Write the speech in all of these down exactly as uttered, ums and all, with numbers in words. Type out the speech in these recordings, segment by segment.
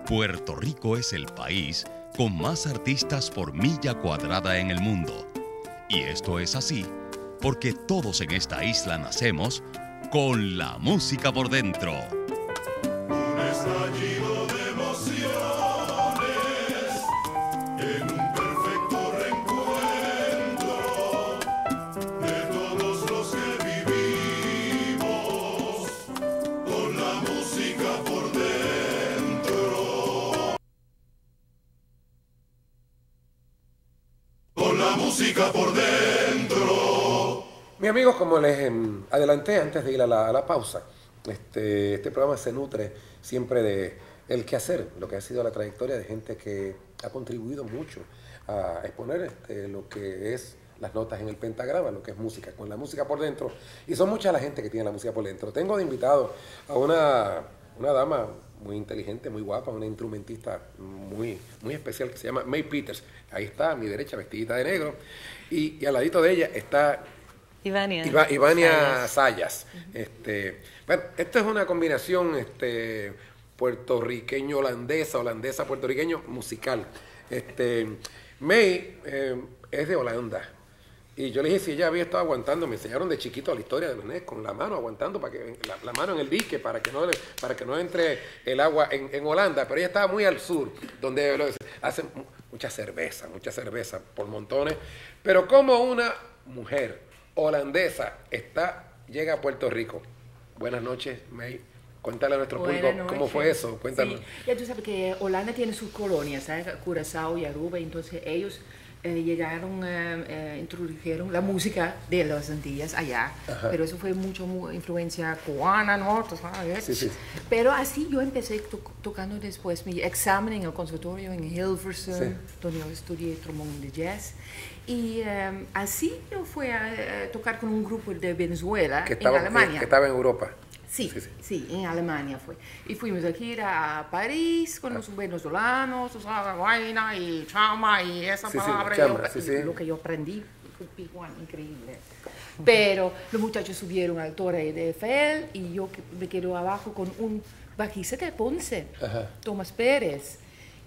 Puerto Rico es el país con más artistas por milla cuadrada en el mundo. Y esto es así porque todos en esta isla nacemos con la música por dentro. Un estallido de emociones en un perfecto reencuentro de todos los que vivimos con la música por dentro. Con la música por dentro. Mis amigos, como les eh, adelanté antes de ir a la, a la pausa, este, este programa se nutre siempre de el quehacer, lo que ha sido la trayectoria de gente que ha contribuido mucho a exponer este, lo que es las notas en el pentagrama, lo que es música, con la música por dentro. Y son mucha la gente que tiene la música por dentro. Tengo de invitado a una, una dama muy inteligente, muy guapa, una instrumentista muy, muy especial que se llama May Peters. Ahí está, a mi derecha, vestidita de negro. Y, y al ladito de ella está Ivania, Iva, Ivania Sayas. Sayas. Este, bueno, esto es una combinación este, puertorriqueño-holandesa, holandesa-puertorriqueño musical. Este, May eh, es de Holanda. Y yo le dije si ella había estado aguantando, me enseñaron de chiquito la historia de Benet, con la mano aguantando, para que la, la mano en el dique, para que no, le, para que no entre el agua en, en Holanda. Pero ella estaba muy al sur, donde lo, hacen mucha cerveza, mucha cerveza por montones. Pero como una mujer holandesa está, llega a Puerto Rico. Buenas noches, May. Cuéntale a nuestro Buenas público cómo noches. fue eso. Cuéntanos. Sí, ya tú sabes que Holanda tiene sus colonias, ¿sabes? Curazao y Aruba, entonces ellos eh, llegaron, eh, eh, introdujeron la música de las Antillas allá, Ajá. pero eso fue mucho mu- influencia cubana, ¿no? ¿Tú sabes? Sí, sí. Pero así yo empecé to tocando después mi examen en el conservatorio en Hilversum, Sí. donde yo estudié trombón de jazz. Y eh, así yo fui a, a tocar con un grupo de Venezuela Que en estaba, Alemania. que, que estaba en Europa. Sí, Sí, sí, sí. en Alemania fue. Y fuimos a gira a París con los venezolanos, o sea, vaina y chama y esa Sí, sí, palabra. chama, yo- sí, sí. Lo que yo aprendí, igual, increíble. Pero los muchachos subieron al Torre de Eiffel y yo que- me quedo abajo con un bajista de Ponce, Ajá. Tomás Pérez.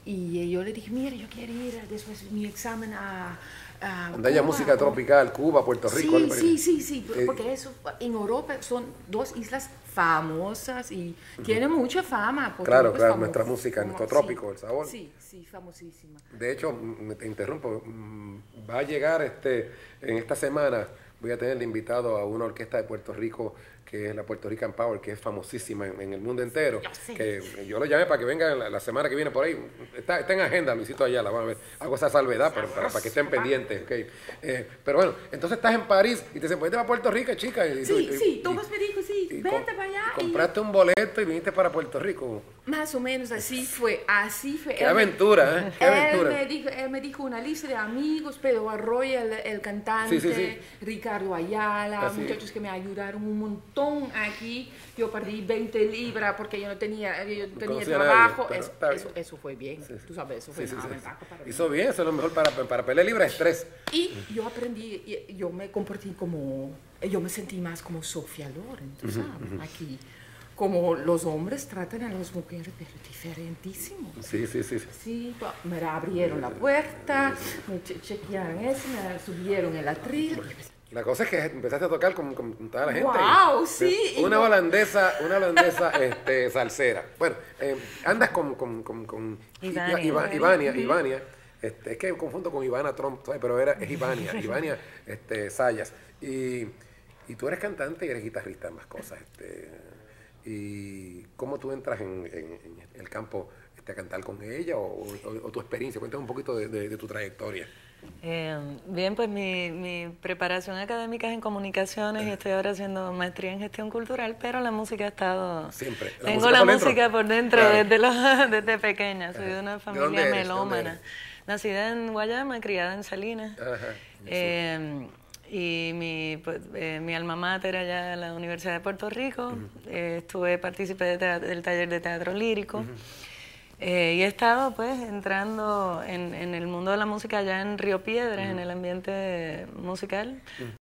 Y yo le dije, mira, yo quiero ir después de mi examen a... a Donde haya Cuba, música ¿no? tropical, Cuba, Puerto Rico. algo Sí, por sí, ahí. sí, sí, Eh, porque eso en Europa son dos islas famosas y tienen mucha fama. Puerto Claro, Rico es claro, famo- nuestra música, famo- nuestro sí, trópico, el sabor. Sí, sí, famosísima. De hecho, me te interrumpo, mm, va a llegar este en esta semana, voy a tener de invitado a una orquesta de Puerto Rico, que es la Puerto Rican Power, que es famosísima en, en el mundo entero. Yo sé. Que yo lo llamé para que venga la, la semana que viene por ahí. Está, está en agenda, Luisito Ayala, vamos a ver. Hago esa salvedad pero para, para que estén pendientes. Okay. Eh, pero bueno, entonces estás en París y te dicen, pues vete a Puerto Rico, chica. Y, Sí, y- sí, y- Tomás me dijo, sí, y vete com- para allá. y y- compraste un boleto y viniste para Puerto Rico. Más o menos así fue, así fue. Qué Él me- aventura, ¿eh? Qué Él aventura. me, dijo, él me dijo una lista de amigos, Pedro Arroyo, el, el cantante, Sí, sí, sí. Ricardo Ayala, Así. muchachos que me ayudaron un montón aquí. Yo perdí veinte libras porque yo no tenía, yo no tenía conocía a nadie, trabajo. pero eso, está eso, bien. eso fue bien, Sí, sí. tú sabes, eso fue Sí, sí, una sí. ventaja para mí. Hizo bien, eso es lo mejor para, para pelear libre estrés. Y yo aprendí, y yo me comporté como, yo me sentí más como Sofía Loren, tú sabes, aquí. Como los hombres tratan a las mujeres, pero diferentísimo. Sí, sí, sí. sí. Sí, pa- me abrieron la puerta, me che- chequearon eso, me subieron el atril. La cosa es que empezaste a tocar con, con toda la gente. Guau, sí, y Una yo- holandesa, una holandesa este, salsera. Bueno, eh, andas con, con, con, con Ivania. Iva- Ivania, Ivania. Este, es que confundo con Ivana Trump, ¿sabes? Pero era, es Ivania, Ivania este, Sayas. Y, y tú eres cantante y eres guitarrista en más cosas. Este, ¿Y cómo tú entras en, en- en el campo este, a cantar con ella o, o- o tu experiencia? Cuéntame un poquito de, de- de tu trayectoria. Eh, bien, pues mi, mi preparación académica es en comunicaciones y estoy ahora haciendo maestría en gestión cultural, pero la música ha estado... Siempre. ¿La Tengo música la por dentro? música por dentro Claro. desde, los, desde pequeña. Soy de una dónde familia eres? ¿De dónde melómana. eres? Nacida en Guayama, criada en Salinas. Ajá. Eh, y mi, pues, eh, mi alma mater allá en la Universidad de Puerto Rico. Eh, estuve, participé de tea- del taller de teatro lírico. Eh, y he estado pues entrando en, en el mundo de la música allá en Río Piedras, en el ambiente musical.